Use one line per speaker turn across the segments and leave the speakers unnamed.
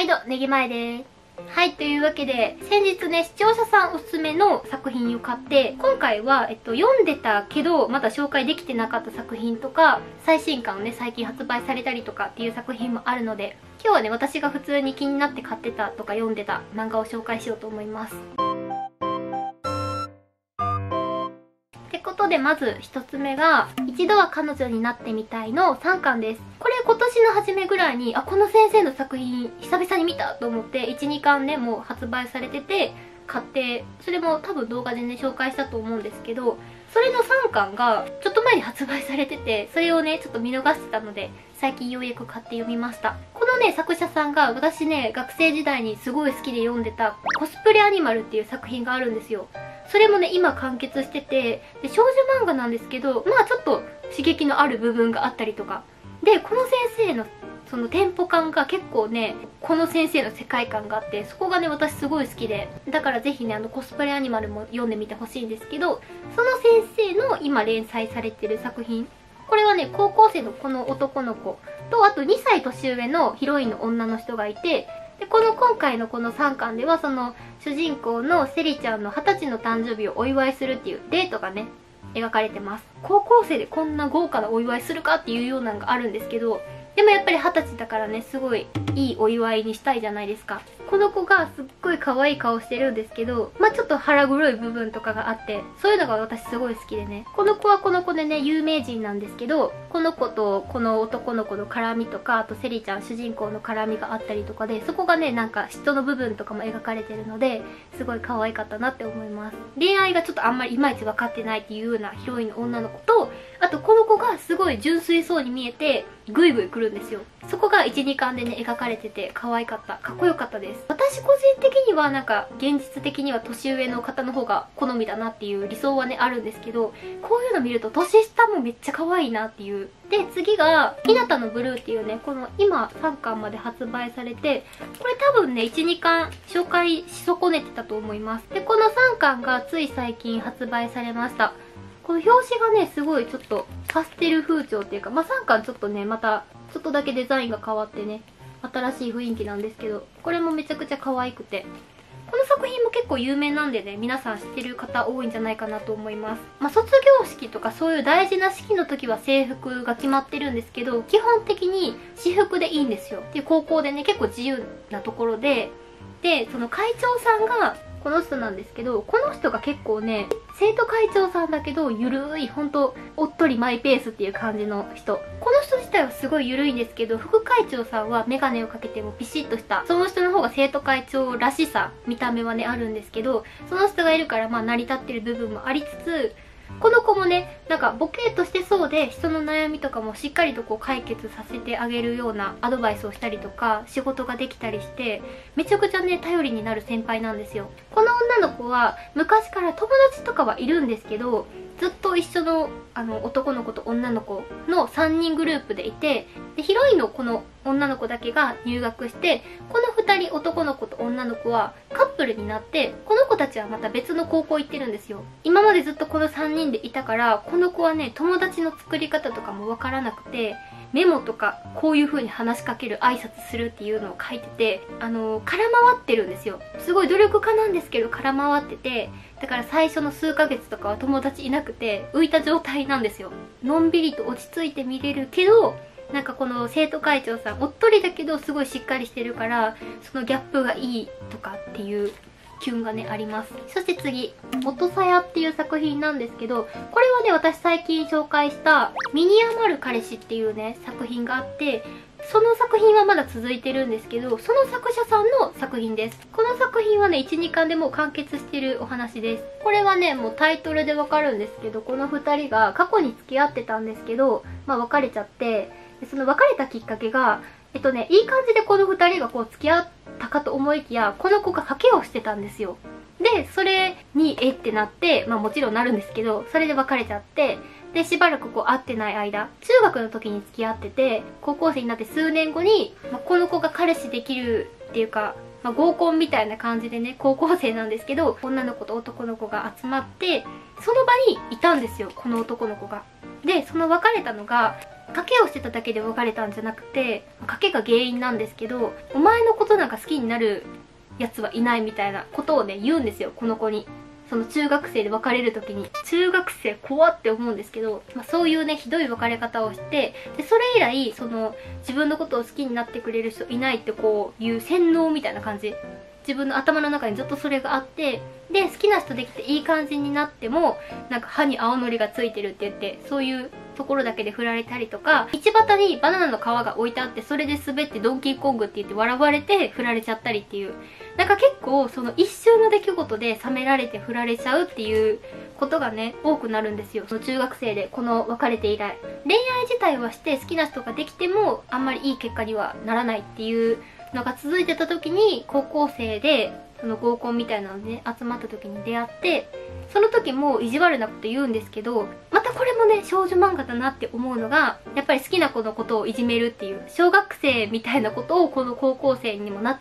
毎度ねぎまえです。はい、というわけで先日ね、視聴者さんおすすめの作品を買って、今回は、読んでたけどまだ紹介できてなかった作品とか、最新刊をね最近発売されたりとかっていう作品もあるので、今日はね私が普通に気になって買ってたとか読んでた漫画を紹介しようと思います。ってことで、まず一つ目が一度は彼女になってみたいの3巻です。これ今年の初めぐらいに、この先生の作品久々に見たと思って、1、2巻ねもう発売されてて買って、それも多分動画でね紹介したと思うんですけど、それの3巻がちょっと前に発売されてて、それをねちょっと見逃してたので、最近ようやく買って読みました。このね作者さんが、私ね学生時代にすごい好きで読んでたコスプレアニマルっていう作品があるんですよ。それもね今完結してて、で少女漫画なんですけど、まあちょっと刺激のある部分があったりとかで、この先生のそのテンポ感が結構ね、この先生の世界観があって、そこがね私すごい好きで、だからぜひねコスプレアニマルも読んでみてほしいんですけど、その先生の今連載されてる作品、これはね高校生のこの男の子と、あと2歳年上のヒロインの女の人がいて、で今回のこの3巻では、その主人公のセリちゃんの20歳の誕生日をお祝いするっていうデートがね描かれてます。高校生でこんな豪華なお祝いするかっていうようなのがあるんですけど、でもやっぱり20歳だからね、すごいいいお祝いにしたいじゃないですか。この子がすっごい可愛い顔してるんですけど、まあちょっと腹黒い部分とかがあって、そういうのが私すごい好きでね。この子はこの子でね有名人なんですけど、この子とこの男の子の絡みとか、あとセリちゃん主人公の絡みがあったりとかで、そこがねなんか人の部分とかも描かれてるので、すごい可愛かったなって思います。恋愛がちょっとあんまりいまいち分かってないっていうようなヒロインの女の子と、あとこの子がすごい純粋そうに見えてグイグイ来るんですよ。そこが 1,2 巻でね描かれてて可愛かった、かっこよかったです。私個人的にはなんか現実的には年上の方の方が好みだなっていう理想はねあるんですけど、こういうの見ると年下もめっちゃ可愛いなっていう。で次が「ひなたのブルー」っていうね、この今3巻まで発売されて、これ多分ね 1,2 巻紹介し損ねてたと思います。でこの3巻がつい最近発売されました。この表紙がねすごいちょっとパステル風潮っていうか、まあ3巻ちょっとねまたちょっとだけデザインが変わってね新しい雰囲気なんですけど、これもめちゃくちゃ可愛くて、この作品も結構有名なんでね、皆さん知ってる方多いんじゃないかなと思います。まあ卒業式とかそういう大事な式の時は制服が決まってるんですけど、基本的に私服でいいんですよ。で高校でね結構自由なところで、その会長さんがこの人なんですけど、この人が結構ね生徒会長さんだけどゆるい、ほんとおっとりマイペースっていう感じの人。この人自体はすごいゆるいんですけど、副会長さんはメガネをかけてもピシッとした、その人の方が生徒会長らしさ、見た目はねあるんですけど、その人がいるからまあ成り立ってる部分もありつつ、この子もねなんかボケーっとしてそうで、人の悩みとかもしっかりとこう解決させてあげるようなアドバイスをしたりとか、仕事ができたりして、めちゃくちゃね頼りになる先輩なんですよ。この女の子は昔から友達とかはいるんですけど、ずっと一緒の男の子と女の子の3人グループでいて、でヒロインのこの女の子だけが入学して、この2人男の子と女の子はカップルになって、この子たちはまた別の高校行ってるんですよ。今までずっとこの3人でいたから、この子はね友達の作り方とかもわからなくて、メモとかこういう風に話しかける、挨拶するっていうのを書いてて、空回ってるんですよ。すごい努力家なんですけど空回ってて、だから最初の数ヶ月とかは友達いなくて浮いた状態なんですよ。のんびりと落ち着いて見れるけど、なんかこの生徒会長さんおっとりだけどすごいしっかりしてるから、そのギャップがいいとかっていうキュンがねあります。そして次、元さやっていう作品なんですけど、これはね私最近紹介した身に余る彼氏っていうね作品があって、その作品はまだ続いてるんですけど、その作者さんの作品です。この作品はね 1,2 巻でもう完結してるお話です。これはねもうタイトルでわかるんですけど、この2人が過去に付き合ってたんですけど、まあ別れちゃって、その別れたきっかけがいい感じでこの2人がこう付き合ったかと思いきや、この子が賭けをしてたんですよ。でそれにってなって、まあもちろんなるんですけど、それで別れちゃって、でしばらくこう会ってない間、中学の時に付き合ってて、高校生になって数年後に、この子が彼氏できるっていうか、合コンみたいな感じでね、高校生なんですけど女の子と男の子が集まって、その場にいたんですよ、この男の子が。でその別れたのが賭けをしてただけで別れたんじゃなくて、賭けが原因なんですけど、お前のことなんか好きになるやつはいないみたいなことをね、言うんですよ、この子に。その中学生で別れる時に。中学生怖って思うんですけど、そういうね、ひどい別れ方をして、で、それ以来、自分のことを好きになってくれる人いないってこういう洗脳みたいな感じ。自分の頭の中にずっとそれがあって、で、好きな人できていい感じになっても、なんか歯に青のりがついてるって言って、そういうところだけで振られたりとか、道端にバナナの皮が置いてあって、それで滑ってドンキーコングって言って笑われて振られちゃったりっていう。なんか結構その一瞬の出来事で冷められて振られちゃうっていうことがね、多くなるんですよ。その中学生でこの別れて以来。恋愛自体はして好きな人ができてもあんまりいい結果にはならないっていうのが続いてた時に、高校生でその合コンみたいなのでね、集まった時に出会って、その時も意地悪なこと言うんですけど、またこれもね、少女漫画だなって思うのが、やっぱり好きな子のことをいじめるっていう、小学生みたいなことをこの高校生にもなって、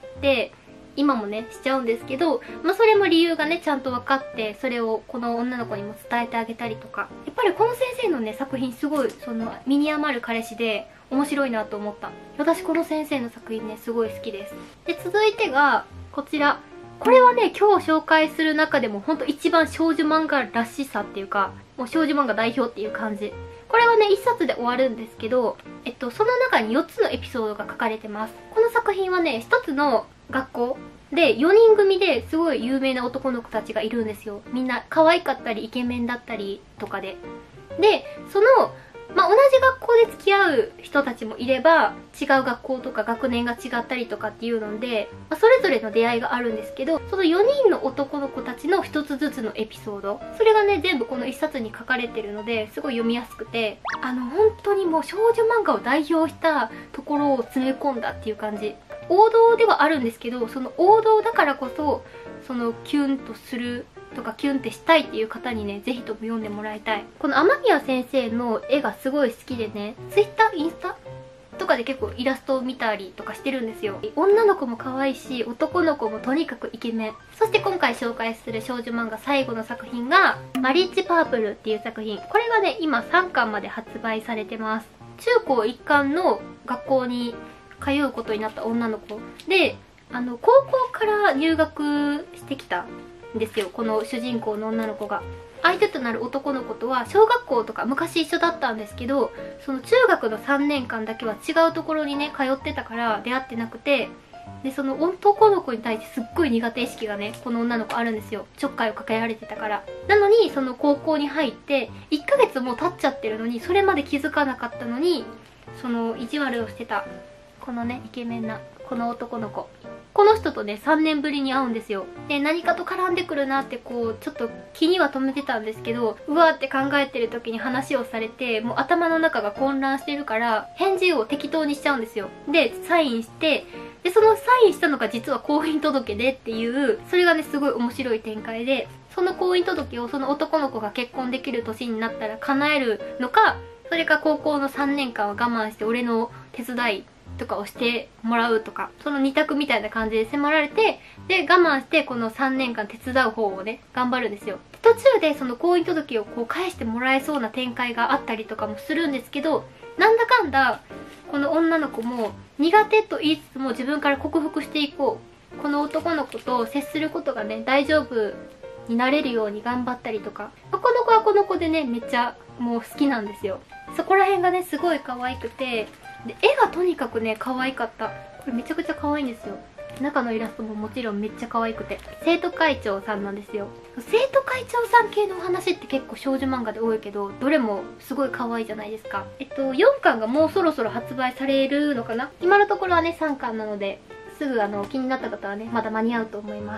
今もね、しちゃうんですけど、それも理由がね、ちゃんと分かって、それをこの女の子にも伝えてあげたりとか。やっぱりこの先生のね、作品すごい、身に余る彼氏で、面白いなと思った。私この先生の作品ね、すごい好きです。で、続いてが、こちら。これはね、今日紹介する中でもほんと一番少女漫画らしさっていうか、もう少女漫画代表っていう感じ。これはね、一冊で終わるんですけど、その中に4つのエピソードが書かれてます。この作品はね、1つの学校で4人組ですごい有名な男の子たちがいるんですよ。みんな可愛かったりイケメンだったりとかで。で、同じ学校で付き合う人たちもいれば、違う学校とか学年が違ったりとかっていうので、それぞれの出会いがあるんですけど、その4人の男の子たちの1つずつのエピソード。それがね、全部この1冊に書かれてるので、すごい読みやすくて、本当にもう少女漫画を代表したところを詰め込んだっていう感じ。王道ではあるんですけど、その王道だからこそ、キュンとする、とかキュンってしたいっていう方にね、ぜひとも読んでもらいたい。この雨宮先生の絵がすごい好きでね、Twitter、インスタとかで結構イラストを見たりとかしてるんですよ。女の子も可愛いし、男の子もとにかくイケメン。そして今回紹介する少女漫画最後の作品が、マリッジパープルっていう作品。これがね、今3巻まで発売されてます。中高一貫の学校に通うことになった女の子で、高校から入学してきたですよ、この主人公の女の子が。相手となる男の子とは小学校とか昔一緒だったんですけど、その中学の3年間だけは違うところにね、通ってたから出会ってなくて、で、その男の子に対してすっごい苦手意識がね、この女の子あるんですよ。ちょっかいをかけられてたから。なのに、その高校に入って、1ヶ月もう経っちゃってるのに、それまで気づかなかったのに、意地悪をしてた、このね、イケメンな、この男の子。この人とね、3年ぶりに会うんですよ。で、何かと絡んでくるなってちょっと気には留めてたんですけど、うわーって考えてる時に話をされて、もう頭の中が混乱してるから、返事を適当にしちゃうんですよ。で、サインして、で、そのサインしたのが実は婚姻届でっていう、それがね、すごい面白い展開で、その婚姻届をその男の子が結婚できる年になったら叶えるのか、それか高校の3年間は我慢して俺の手伝い、とかをしてもらうとか、その2択みたいな感じで迫られて、で、我慢してこの3年間手伝う方をね、頑張るんですよ。途中でその婚姻届を返してもらえそうな展開があったりとかもするんですけど、なんだかんだ、この女の子も苦手と言いつつも自分から克服していこう。この男の子と接することがね、大丈夫になれるように頑張ったりとか。この子はこの子でね、めっちゃもう好きなんですよ。そこら辺がね、すごい可愛くて、で、絵がとにかくね、可愛かった。これめちゃくちゃ可愛いんですよ。中のイラストももちろんめっちゃ可愛くて。生徒会長さんなんですよ。生徒会長さん系のお話って結構少女漫画で多いけど、どれもすごい可愛いじゃないですか。4巻がもうそろそろ発売されるのかな。今のところはね、3巻なので、すぐ気になった方はね、まだ間に合うと思います。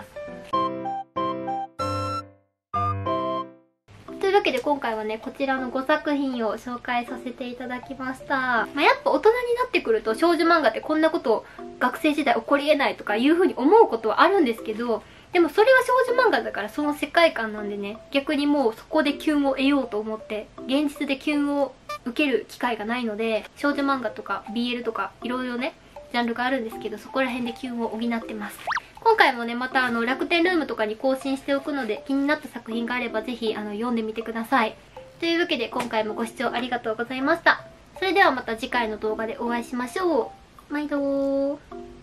というわけで今回はね、こちらの5作品を紹介させていただきました。やっぱ大人になってくると少女漫画ってこんなこと学生時代起こり得ないとかいう風に思うことはあるんですけど、でもそれは少女漫画だからその世界観なんでね、逆にもうそこでキュンを得ようと思って、現実でキュンを受ける機会がないので、少女漫画とか BL とかいろいろね、ジャンルがあるんですけど、そこら辺でキュンを補ってます。今回もね、また楽天ルームとかに更新しておくので、気になった作品があればぜひ読んでみてください。というわけで今回もご視聴ありがとうございました。 それではまた次回の動画でお会いしましょう。毎度ー。